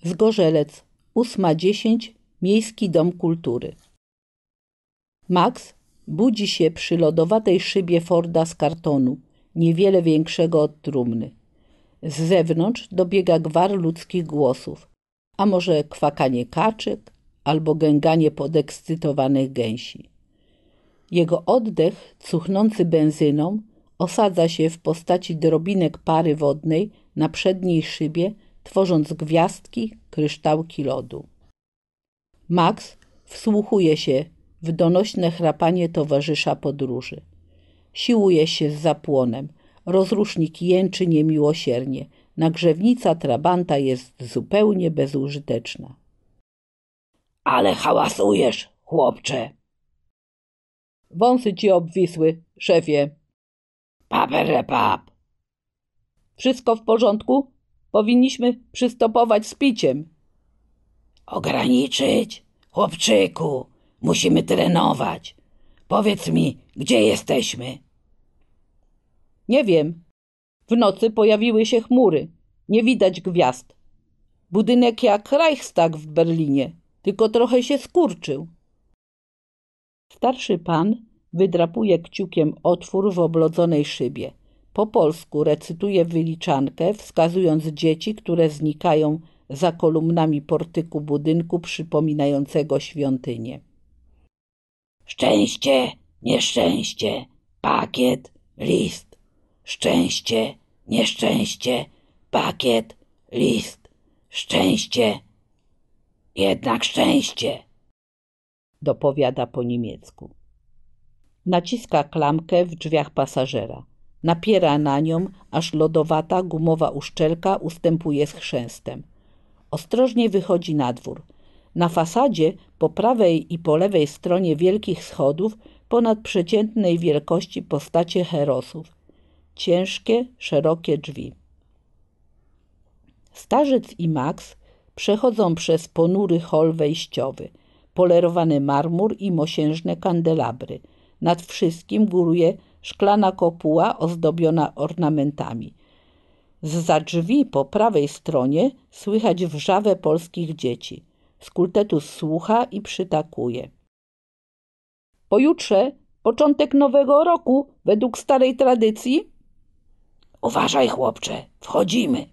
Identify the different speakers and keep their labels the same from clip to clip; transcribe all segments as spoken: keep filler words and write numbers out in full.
Speaker 1: Zgorzelec, ósma dziesięć, Miejski Dom Kultury. Max budzi się przy lodowatej szybie Forda z kartonu, niewiele większego od trumny. Z zewnątrz dobiega gwar ludzkich głosów, a może kwakanie kaczek albo gęganie podekscytowanych gęsi. Jego oddech, cuchnący benzyną, osadza się w postaci drobinek pary wodnej na przedniej szybie, tworząc gwiazdki, kryształki lodu. Max wsłuchuje się w donośne chrapanie towarzysza podróży. Siłuje się z zapłonem. Rozrusznik jęczy niemiłosiernie. Nagrzewnica trabanta jest zupełnie bezużyteczna. Ale hałasujesz, chłopcze. Wąsy ci obwisły, szefie. Paperepap. Wszystko w porządku? Powinniśmy przystopować z piciem. Ograniczyć? Chłopczyku, musimy trenować. Powiedz mi, gdzie jesteśmy? Nie wiem. W nocy pojawiły się chmury. Nie widać gwiazd. Budynek jak Reichstag w Berlinie, tylko trochę się skurczył. Starszy pan wydrapuje kciukiem otwór w oblodzonej szybie. Po polsku recytuje wyliczankę, wskazując dzieci, które znikają za kolumnami portyku budynku przypominającego świątynię. Szczęście, nieszczęście, pakiet, list. Szczęście, nieszczęście, pakiet, list. Szczęście, jednak szczęście, dopowiada po niemiecku. Naciska klamkę w drzwiach pasażera. Napiera na nią, aż lodowata, gumowa uszczelka ustępuje z chrzęstem. Ostrożnie wychodzi na dwór. Na fasadzie po prawej i po lewej stronie wielkich schodów ponadprzeciętnej wielkości postacie herosów. Ciężkie, szerokie drzwi. Starzec i Max przechodzą przez ponury hol wejściowy, polerowany marmur i mosiężne kandelabry. Nad wszystkim góruje szklana kopuła ozdobiona ornamentami. Zza drzwi po prawej stronie słychać wrzawę polskich dzieci. Skultetus słucha i przytakuje. Pojutrze początek nowego roku według starej tradycji? Uważaj, chłopcze, wchodzimy.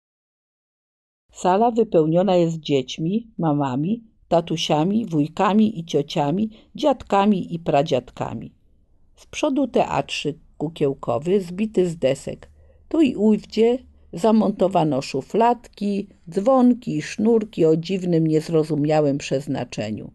Speaker 1: Sala wypełniona jest dziećmi, mamami, tatusiami, wujkami i ciociami, dziadkami i pradziadkami. Z przodu teatrzyk kukiełkowy zbity z desek. Tu i ówdzie zamontowano szufladki, dzwonki i sznurki o dziwnym, niezrozumiałym przeznaczeniu.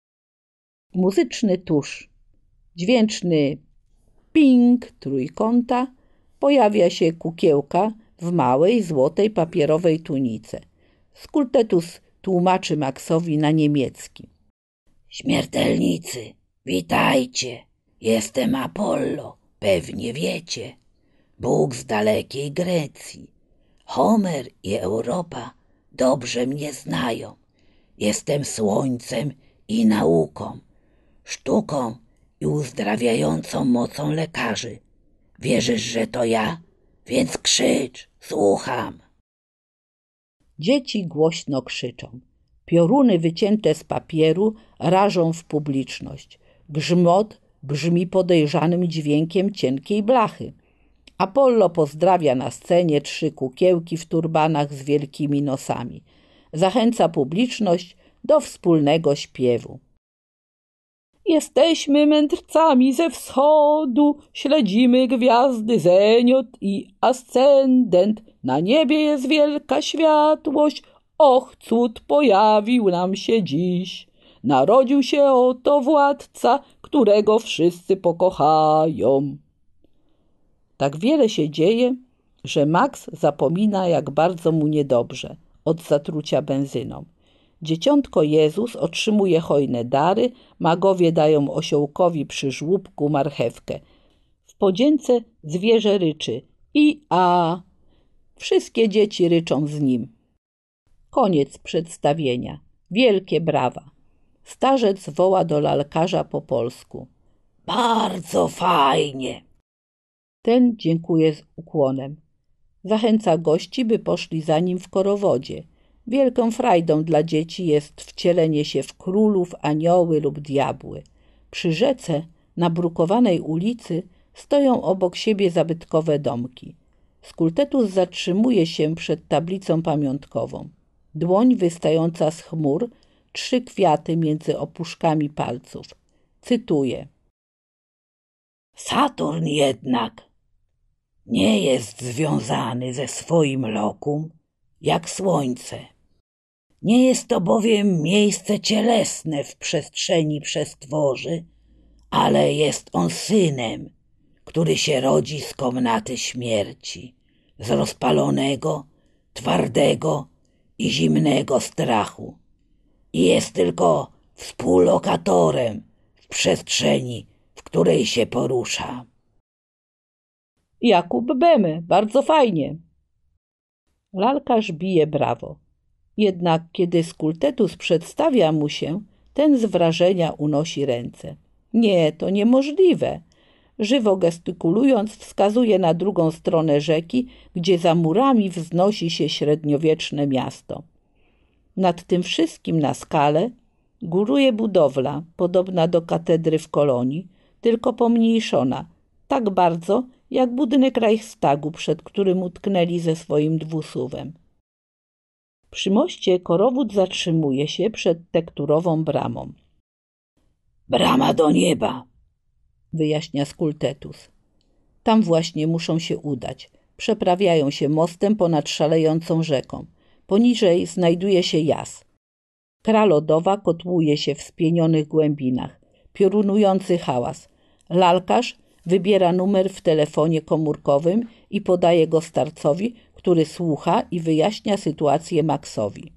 Speaker 1: Muzyczny tusz, dźwięczny ping trójkąta, pojawia się kukiełka w małej, złotej, papierowej tunice. Skultetus tłumaczy Maxowi na niemiecki. Śmiertelnicy, witajcie, jestem Apollo, pewnie wiecie. Bóg z dalekiej Grecji. Homer i Europa dobrze mnie znają. Jestem słońcem i nauką, sztuką i uzdrawiającą mocą lekarzy. Wierzysz, że to ja? Więc krzycz, słucham. Dzieci głośno krzyczą. Pioruny wycięte z papieru rażą w publiczność. Grzmot brzmi podejrzanym dźwiękiem cienkiej blachy. Apollo pozdrawia na scenie trzy kukiełki w turbanach z wielkimi nosami. Zachęca publiczność do wspólnego śpiewu. Jesteśmy mędrcami ze wschodu, śledzimy gwiazdy, zeniot i ascendent. Na niebie jest wielka światłość, och, cud pojawił nam się dziś. Narodził się oto władca, którego wszyscy pokochają. Tak wiele się dzieje, że Max zapomina, jak bardzo mu niedobrze od zatrucia benzyną. Dzieciątko Jezus otrzymuje hojne dary, magowie dają osiołkowi przy żłóbku marchewkę. W podzięce zwierzę ryczy i a. Wszystkie dzieci ryczą z nim. Koniec przedstawienia. Wielkie brawa. Starzec woła do lalkarza po polsku. Bardzo fajnie. Ten dziękuje z ukłonem. Zachęca gości, by poszli za nim w korowodzie. Wielką frajdą dla dzieci jest wcielenie się w królów, anioły lub diabły. Przy rzece, na brukowanej ulicy, stoją obok siebie zabytkowe domki. Skultetus zatrzymuje się przed tablicą pamiątkową. Dłoń wystająca z chmur, trzy kwiaty między opuszkami palców. Cytuję. Saturn jednak nie jest związany ze swoim lokum jak Słońce. Nie jest to bowiem miejsce cielesne w przestrzeni przestworzy, ale jest on synem, który się rodzi z komnaty śmierci, z rozpalonego, twardego i zimnego strachu i jest tylko współlokatorem w przestrzeni, w której się porusza. Jakub Bemy, bardzo fajnie. Lalkarz bije brawo. Jednak kiedy Skultetus przedstawia mu się, ten z wrażenia unosi ręce. Nie, to niemożliwe. Żywo gestykulując, wskazuje na drugą stronę rzeki, gdzie za murami wznosi się średniowieczne miasto. Nad tym wszystkim na skale góruje budowla, podobna do katedry w Kolonii, tylko pomniejszona, tak bardzo jak budynek Reichstagu, przed którym utknęli ze swoim dwusuwem. Przy moście korowód zatrzymuje się przed tekturową bramą. Brama do nieba, wyjaśnia Skultetus. Tam właśnie muszą się udać. Przeprawiają się mostem ponad szalejącą rzeką. Poniżej znajduje się jas. Kra lodowa kotłuje się w spienionych głębinach. Piorunujący hałas. Lalkarz wybiera numer w telefonie komórkowym i podaje go starcowi, który słucha i wyjaśnia sytuację Maxowi.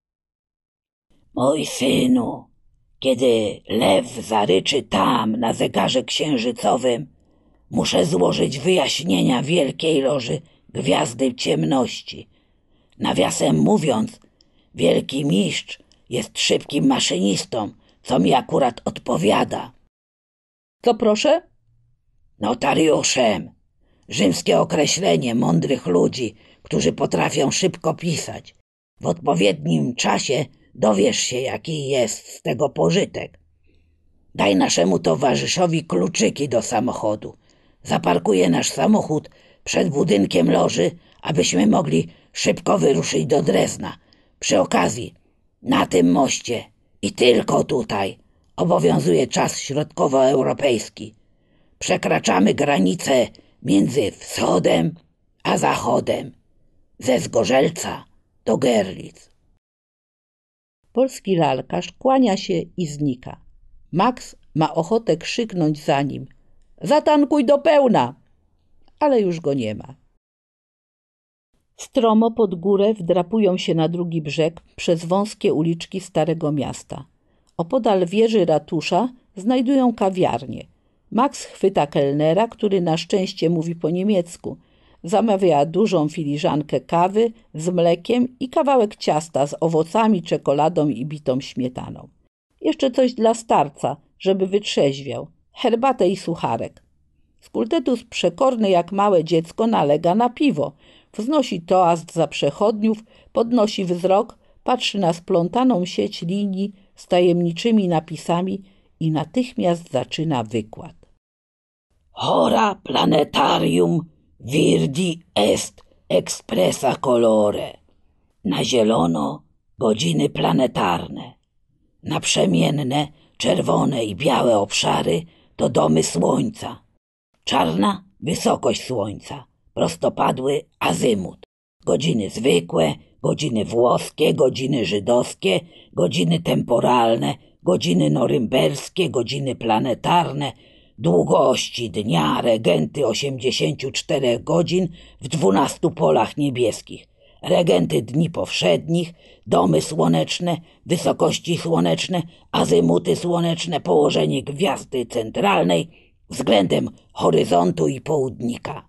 Speaker 1: Mój synu, kiedy lew zaryczy tam na zegarze księżycowym, muszę złożyć wyjaśnienia Wielkiej Loży Gwiazdy Ciemności. Nawiasem mówiąc, Wielki Mistrz jest szybkim maszynistą, co mi akurat odpowiada. Co proszę? Notariuszem. Rzymskie określenie mądrych ludzi, którzy potrafią szybko pisać. W odpowiednim czasie dowiesz się, jaki jest z tego pożytek. Daj naszemu towarzyszowi kluczyki do samochodu. Zaparkuje nasz samochód przed budynkiem loży, abyśmy mogli szybko wyruszyć do Drezna. Przy okazji, na tym moście i tylko tutaj obowiązuje czas środkowoeuropejski. Przekraczamy granicę między wschodem a zachodem, ze Zgorzelca do Görlitz. Polski lalkarz kłania się i znika. Max ma ochotę krzyknąć za nim: zatankuj do pełna! Ale już go nie ma. Stromo pod górę wdrapują się na drugi brzeg przez wąskie uliczki Starego Miasta. Opodal wieży ratusza znajdują kawiarnię. Max chwyta kelnera, który na szczęście mówi po niemiecku. Zamawia dużą filiżankę kawy z mlekiem i kawałek ciasta z owocami, czekoladą i bitą śmietaną. Jeszcze coś dla starca, żeby wytrzeźwiał. Herbatę i sucharek. Skultetus, przekorny jak małe dziecko, nalega na piwo. Wznosi toast za przechodniów, podnosi wzrok, patrzy na splątaną sieć linii z tajemniczymi napisami i natychmiast zaczyna wykład. Hora planetarium virdi est expressa colore. Na zielono godziny planetarne. Naprzemienne, czerwone i białe obszary to domy słońca. Czarna wysokość słońca, prostopadły azymut. Godziny zwykłe, godziny włoskie, godziny żydowskie, godziny temporalne, godziny norymberskie, godziny planetarne, długości dnia regenty osiemdziesięciu czterech godzin w dwunastu polach niebieskich, regenty dni powszednich, domy słoneczne, wysokości słoneczne, azymuty słoneczne, położenie gwiazdy centralnej względem horyzontu i południka.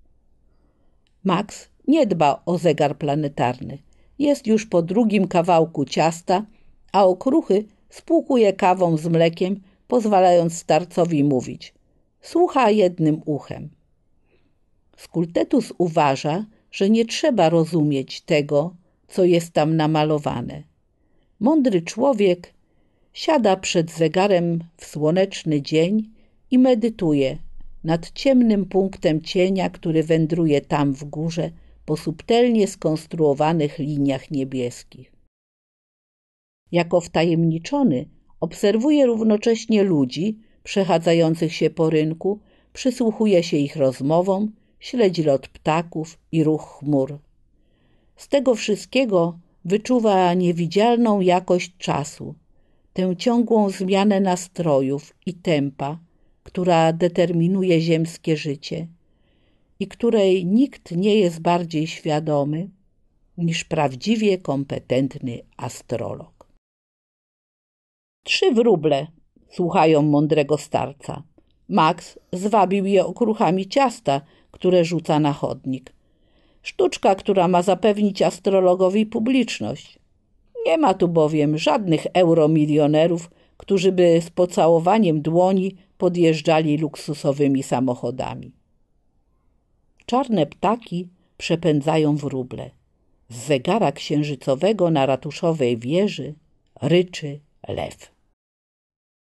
Speaker 1: Max nie dba o zegar planetarny. Jest już po drugim kawałku ciasta, a okruchy spłukuje kawą z mlekiem, pozwalając starcowi mówić. Słucha jednym uchem. Skultetus uważa, że nie trzeba rozumieć tego, co jest tam namalowane. Mądry człowiek siada przed zegarem w słoneczny dzień i medytuje nad ciemnym punktem cienia, który wędruje tam w górze po subtelnie skonstruowanych liniach niebieskich. Jako wtajemniczony obserwuje równocześnie ludzi przechadzających się po rynku, przysłuchuje się ich rozmowom, śledzi lot ptaków i ruch chmur. Z tego wszystkiego wyczuwa niewidzialną jakość czasu, tę ciągłą zmianę nastrojów i tempa, która determinuje ziemskie życie i której nikt nie jest bardziej świadomy niż prawdziwie kompetentny astrolog. Trzy wróble słuchają mądrego starca. Max zwabił je okruchami ciasta, które rzuca na chodnik. Sztuczka, która ma zapewnić astrologowi publiczność. Nie ma tu bowiem żadnych euromilionerów, którzy by z pocałowaniem dłoni podjeżdżali luksusowymi samochodami. Czarne ptaki przepędzają wróble. Z zegara księżycowego na ratuszowej wieży ryczy lew.